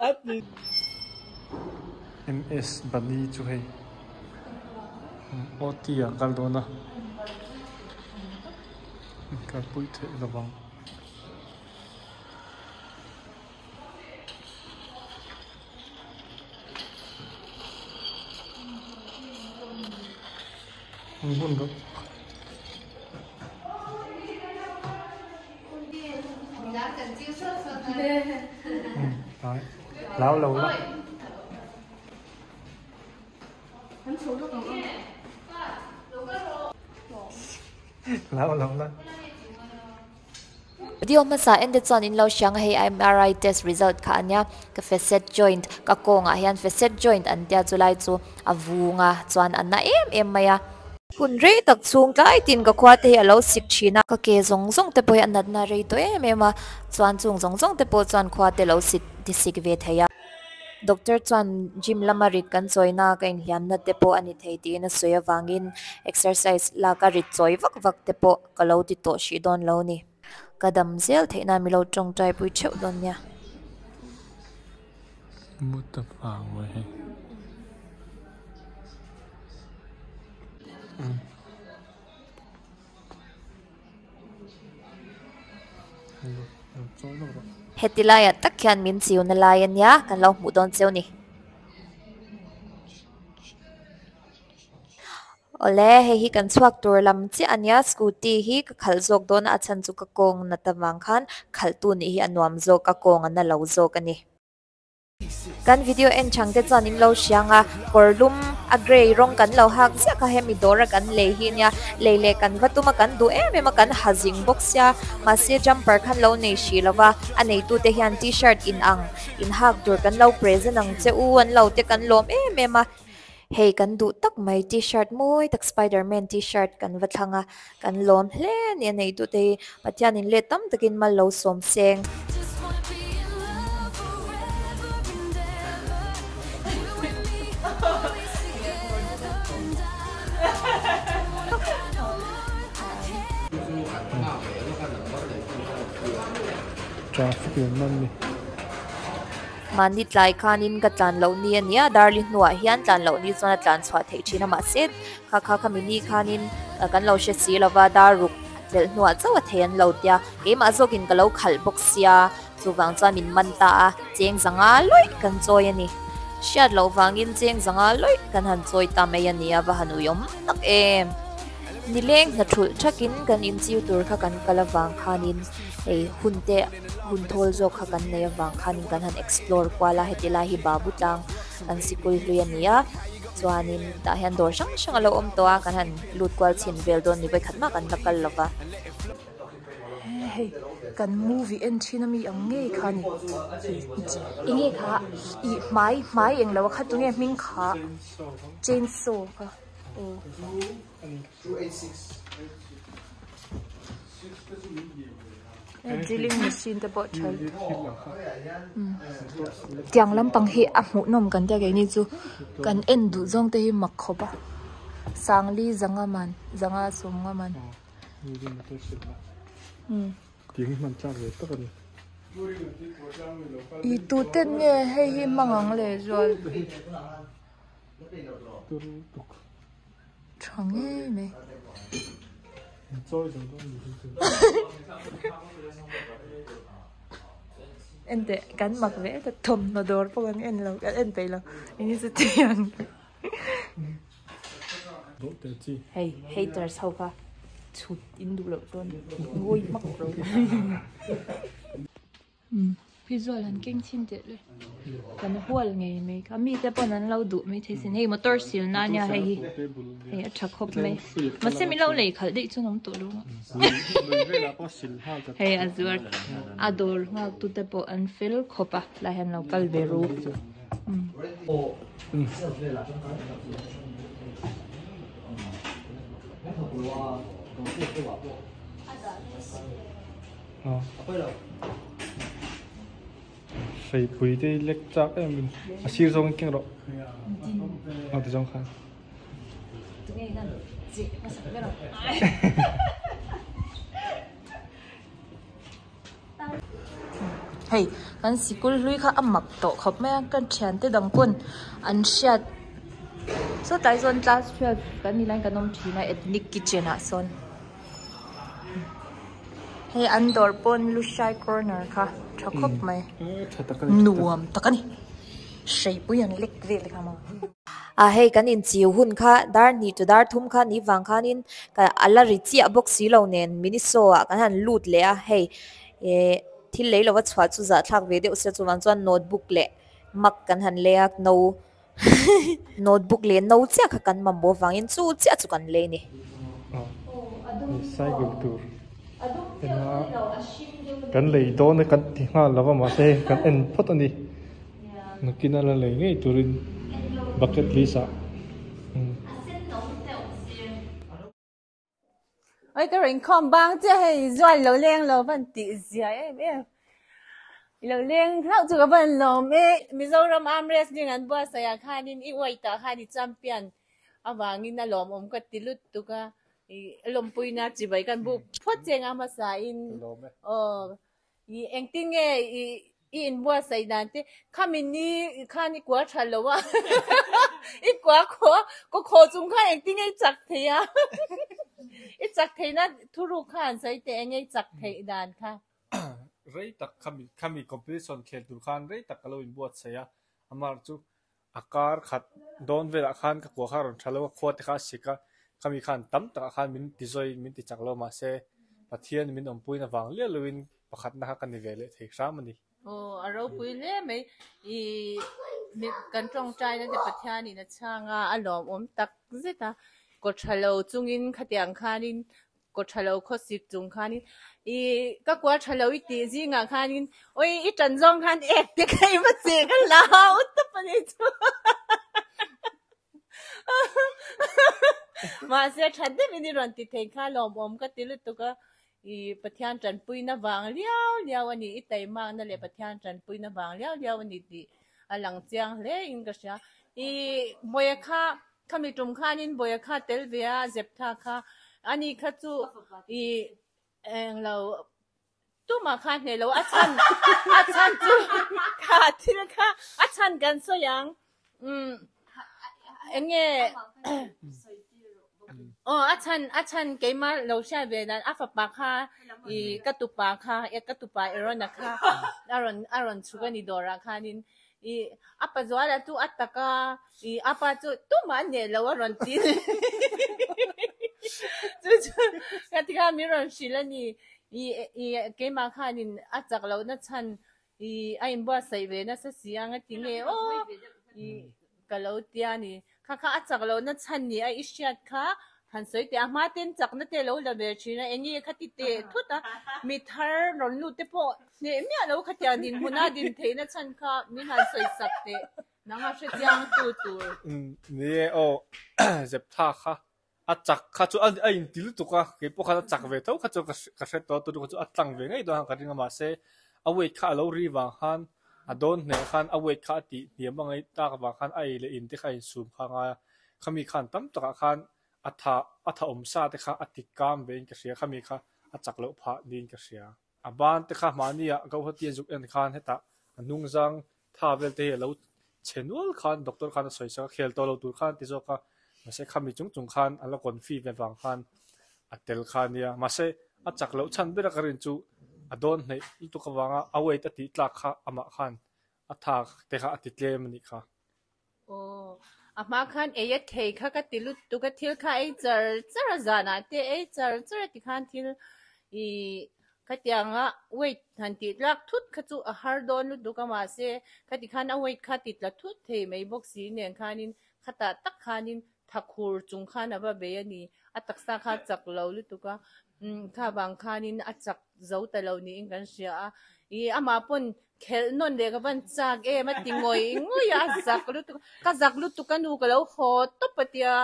MS bani chu hei otia kaldona ka pui the lawang bun do lão lâu lắm lão lâu lắm Video masa ended on in lo siang hey MRI test result ka anya ka facet joint ka konga hian facet joint an tia chulai chu avunga chuan anna em maya hun rei tak chung tlai tin ka khwa te alo sik thina ka ke zong te poi anat na rei to ema chuan chung zong te po chuan khwa te lo sit disik ve theya Doctor chuan gym lamari kan choina ka in hiam na te po ani thei ti na soya wangin exercise la ka ri choi vak te po ka lo ti to shi don lo ni kadam zel theina mi lo tong trai pui cheu don nya mutta phang wa he hetilaya takhian min chiu na layan ya kan lo mu don cheu ni ole he hi kan chuak tur lam chi ania scooty hi ka khal jok don a chan chu ka kong na tawang khan khal tu ni hi anwam zo ka kong an lo zo ka ni kan video en chang te chan in lo sianga korlum a gray rong kan lo hak sia ka hemi dora kan le hi nya le kan vatuma kan du em kan hazing box ya ma se jumper khan lo nei shi lawa anei tu te hian t-shirt in ang in hak dur kan lo present ang che u an lo te kan lom em hey kan du tak mai t-shirt moi tak Spider-Man t-shirt kan wathanga kan lom hle ni nei tu te pathian in le tam takin mal lo som seng traffic man ni manit lai khanin ka tlan lo ni ania darling nuwa hian tlan lo ni chona tlan chwa thei thina ma set kha mini khanin kan lo she si lova daruk tel nuwa chawa thean lo tia ke ma zokin ka lo khal boxia chuwang cha min man ta cheng zanga loi kan choi ani shat lo wangin cheng zanga loi kan han choi ta me ania wa hanu yom tak em nileng na thul thakin kan in chiu tur kha kan kalawang khanin ei hunte hun thol zo kha kan nei wang khanin kan han explore kwala hetila hi babu tang an sikul hluyania chuanin ta hian dor sang alo om to a kan han lut kwal chin vel don ni bai khatma kan lakal lova hey kan movie en thina mi ang nge khani inge kha I mai eng lawa kha tu nge ming kha chainsaw kha oh 286 drilling machine te bo chal tiang lam pang hi a mu nom kan ta ge ni chu kan en du jong te hi mak khoba sangli zanga somnga man tiếng man cha ve tak ani I tu ten nge hei hi mangang le zol change me ente kan mak ve ta thom no dor po kan en lo en pe lo ini se tiang hey haters how ka chut in du lo ton ngoi mak ro visual han keng chin te le kan hual ngei me ka mi te pon an lo du me the sin hey motor sil na nya hey hey acha khop me ma se mi lo le khal dei chu nom to lo hey azur ador nga tu te po an fil khopa la han lo kal veru phải bùi đây lệch chắc em mình xíu xong cái đó từ trong khăn เฮ้ยกันสิกุลลุยค่ะอ่ำหมักโตขบแม่กันเชียนที่ดังปุ่นอันเชียดสุดท้ายส่วนจ้าเชียดกันนี่แหละกันนมทีนะเอ็ดนิกกิเจนะส่วนเฮ้ยอันดอร์ปุ่นลูชัยคอร์เนอร์ค่ะชอบคบไหมนวมตะกันนี่ใช่ปุยยังเล็กเรียเลยค่ะมาเฮ้ยกันอินจิวหุ่นค่ะดาร์นี่ตัวดาร์ทุ่มค่ะนี่วังค่ะนินกันอัลลาริจิอาบ็อกซี่เราเน้นมินิโซอ่ะกันหันลูดเลยเฮ้ยที่เลยเราว่าชวดสุดจะทักวิดีโอเสียจวนจวนโน้ตบุ๊กเละมักกันหันเลยโน้โน้ตบุ๊กเละโน้ตเจ้ากันมันบ่ฟังยินจู่เจ้าจุกันเลยนี่ใส่กุตูกันเลยโดนกันที่งานเราว่ามาเซ่กันเอ็นพอตนี้นักกินอะไรเลยไงตัวรินบักเก็ตลิซ่าไอ้ก็เรื่องคอมบางจะให้ย้อนเราเลี้ยงเราบันติเสียเราเลี้ยงเราจะกับบันเราไม่เรารำอัมเรสนี่งั้นบัวสายขานินอีไว้ตาขานิแชมเปี้ยนอาวางินน่ะลมก็ติลุดตุกะลมปุยน่าจีบกันบุพอเจงอามาสายอินเองติ้งอินบัวสายนั่นที่ข้ามินี่ข้านี่กว่าฉันแล้ววะอีกว่าก็ขอจุงข้าเองติ้งจักเทียอีจักเทน่ะทุรุขันใส่แต่ไงจักเทดานค่ะเรื่องตักขมีคอมเพลชันเคลตุขันเรื่องตักเราอินบวชเสียอามาจูอาการขัดโดนเวลาขันกับหัวขันชาลว่าขวดข้าสิกะขมีขันตั้มตักขันมินติซอยมินติจักเรามาเสปัทเทียนมินอมปุยนวังเลี้ยลุยนประคัดนักกันนิเวศเทครามันนี่โอ้เราปุยเล่ไม่มีกันตรงใจนั่นแต่ปัทเทียนนี่นะช่างอารมณ์ตักเสียตากดชะโลจุงอินขัดยังขานินกดชะโลข้อสิจุงขานินก็กว่าชะโลอีตีจิงขานินโอ้ยอีจันจงขันเอกเด็กใครมาเจอกันแล้วตุ๊บปนิจูมาเสียฉันได้ไม่ได้รันติดเทงข้าลมก็ติลุตุก็ปะเทียนจันปุยนะบางเลี้ยววันนี้อีไตมากนั่นแหละปะเทียนจันปุยนะบางเลี้ยววันนี้ดีหลังเจียงเลยอินก็เสียบอยข้าข้ามีจุ่มข้านินบอยข้าเตลเวียเจ็บท่าข้าอันนี้ข้าจู่เราตู้มาข้าเนี่ยเราอาชันจู่ข้าที่นั่นข้าอาชันกันส่ยังเงี้ยอาชันเกี่ยมาเราใช้เวลาอาฝับปากข้ากระตุปากข้ากระตุปากเอรอนนะคะอารอนชุกันนี่ดอราข้านินapa juara tu ataka apa tu mana lawa ranti ketika miron silani kema khanin achak lo na chan ain ba sai ve na sa siang atinge kalau tiani kha achak lo na chan ni ai ishat kha han soi te ama ten chak na te lo la be china engi khati te thuta mi thar ron lu te po ne mi lo khati din huna din theina chan kha mi han soi sak te nanga she jang tu ni zep tha kha achak kha chu ain til tu ka ke po kha chak ve to kha chu ka se to tu chu atlang ve ngai do han ka ringa ma se awe kha lo ri wang han adon ne khan awe kha ti niam bangai ta ka wang khan ai le in te khai sum kha nga khami khan tam ta khan atha omsa te kha atikam vein ka sia khami kha achak lo pha din ka sia aban te kha mania go hati juk en khan heta anung jang tha vel te lo chenul khan doctor khan soi sa khel to lo tur khan ti zo ka mase khami chung khan ala kon fi ve wang khan atel khan ya mase achak lo chan bera karin chu adon nei tu ka wanga awei ta ti tlak kha ama khan atha te kha atitle mani kha ama khan thei kha ka tilu tu ka thil kha chara zana te chara ti khan thil khatyanga wait han ti lak thut kha chu a har don lu du ka ma se khati khan a wait kha ti la thut thei mai box si nen khanin khata tak khanin thakur chung khan aba be ani ataksa kha chak lo lu tu ka kha bang khanin achak zo ta lo ni in kan sia ama pon khel non de ka ban chak ma tingoi ya zak lu tu ka nu ka lo ho to patia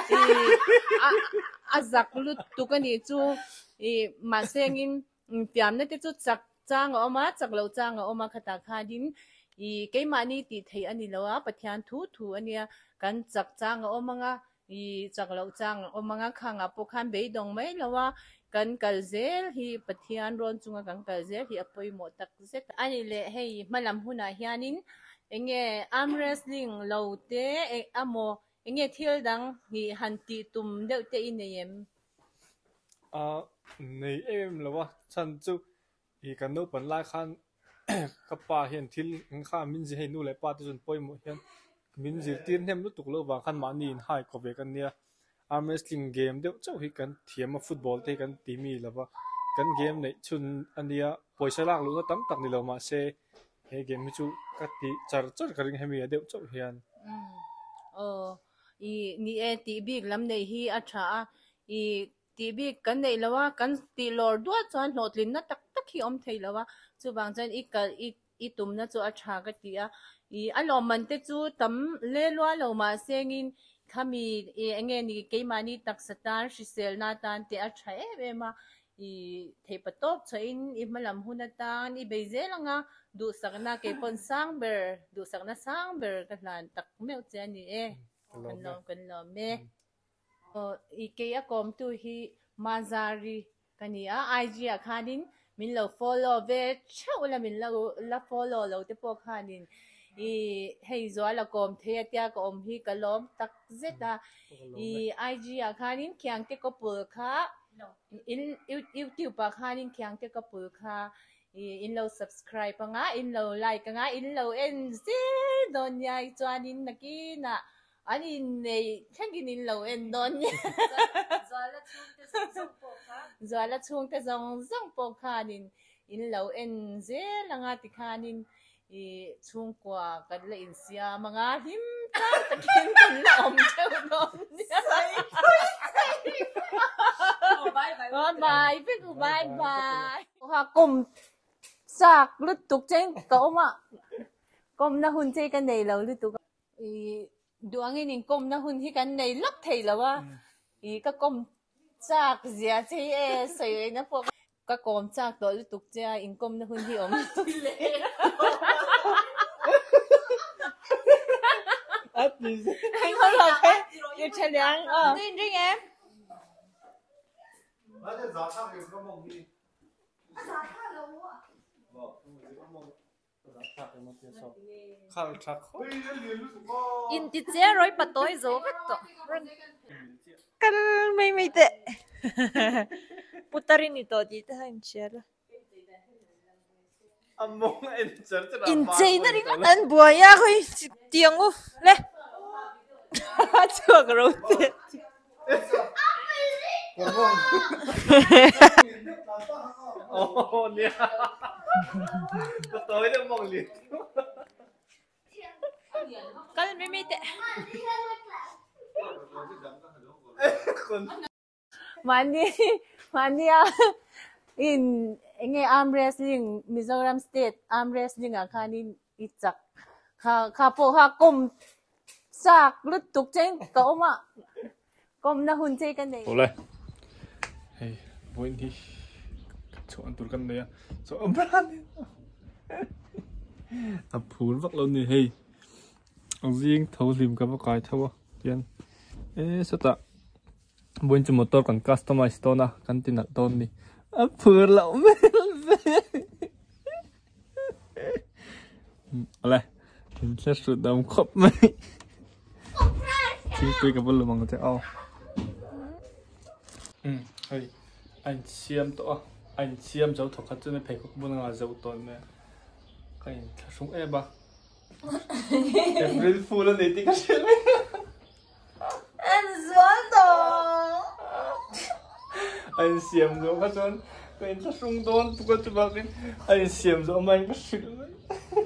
azak lu tu ka ni chu ma sengin piam na te chu chak chang chak lo chang oma khata kha din ke mani ti thei ani lawa pathian thu ania kan chak chang omanga chak lo chang omanga khanga po khan be dong mai lawa kan kalzel hi pathian ron chunga kan kalzel hi apoi mo tak zet ani le hei malam huna hianin enge arm wrestling lote amo enge thil dang hi hanti tum deuh te ineyem nei em lawa chan chu hi kan no pan lai khan ka pa hian thil kha min ji hei nu le pa tu chun poi mo hian min zir tir hnem lu tuk lo wa khan ma ni in hai ko ve kan nia arm wrestling game deuh chau hi kan thiam a football te kan ti mi lawa kan game nei chun ania poisa lak lu na tam tak ni lo ma se he game chu ka ti char char ka ring hemi deuh chau hian i ni e ti big lam nei hi a tha i ti big kan nei lawa kan ti lor duat chuan hlotlin na tak tak hi om thei lawa chu bang chan i tum na chu a tha ka ti a i alom man te chu tam le lwa lo ma sengin khami enge ni keimani tak satar shisel na tan te a tha ema i thei patop chain i malam hunatan i beizelanga du sakna ke pon sangber du sakna sangber ka hlan tak meu chani kan lo me i ke a kom tu hi mazari kania IG akhanin min lo follow ve chaula min lo la follow lo te po khanin i hei zo la kom the tia ko om hi kalom tak zeta i IG akhanin kyang te ko pul kha in YouTube pa khanin kyang te ko pul kha in lo subscribe nga in lo like nga in lo NZ don yai chuanin nakina ani nei thangin in lo en don zwala chung te zong po khanin in lo NZ langa ti khanin i chung kwa kan la in sia mga him ta takin kan la om cheu don bye bye ha kum sak lut tuk chen ko ma kom na hun che kan nei lo lut tuk i duangin in kom na hun hi kan nei lok thei lawa i ka kom sak zia che e sei na po ka kom sak to lut tuk che in kom na hun hi om at this anh không lọc hết yêu chơi liang Rin ring em in ti che roi patoi zo vet to kal mai te putarin ni to di ta in chela among en char in chei na ring an buaya khoi tiang u le chuak ro te nia có tới được mong liệt kal mai te mani in enge arm wrestling Mizoram State arm wrestling akhanin ichak kha po ha kom sak lut tuk chen ko ma kom na hun che kan nei ole hey boy đi chọn tur kan này chọn brand à phun vắt luôn này hey ông riêng thâu lim cái cái thâu tiền ê sao ta boy chỉ motor kan customize to na kan tin at ton ni à phun lẩu ole mình sẽ sử dụng khop mày chỉ tôi cái bông lông cái ao hey anh xem to anh xem dấu thuộc hết trên phải có bông là dấu tồn này cái súng em ba em real full lên đấy cái chuyện này anh doan to anh xem dấu hết trơn cái súng tồn tôi có chụp cái anh xem dấu mà anh có chuyện này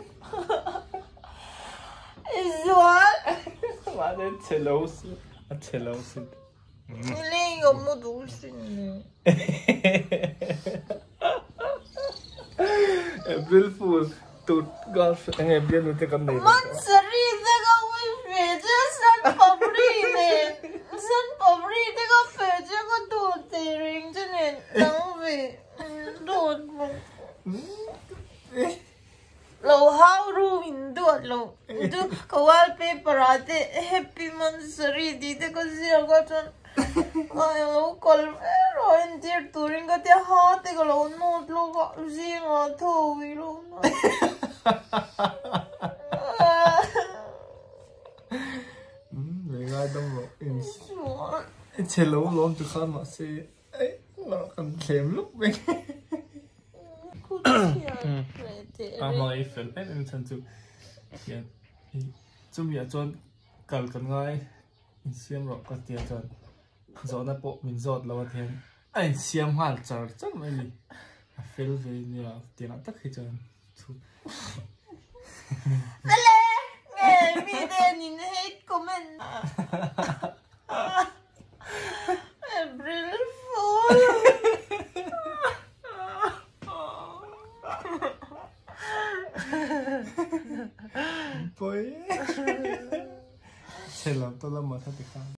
doan mà đến chơi lâu xin Nilay yung mo dulsin. April Fool, tụt golf anh em biết nó cái này. Mansari tega wifeje san pabrine. San pabri tega feje ko dulce ring jenen. Tangvi dul mo. Lo how room in dul lo. Du kawal paper ate happy mansari di tega siya ko ai lâu còn rồi anh chỉ tụi cái tia hát thì cái lâu nốt lâu gọi gì mà thôi luôn người ngay đông rồi em chơi lâu lắm từ khi mà xe nó còn thèm lúc bên mà ấy phải em chân chú hiện chúng giờ chọn cần ngay xem rồi có tiền chọn gió nó bộ mình giọt lâu thêm anh xem hoàn chở chắc mấy gì phê về nhiều tiền nó tất khi chọn nghe video nhìn hết comment April Fool Boy, chơi lắm tôi làm mà thật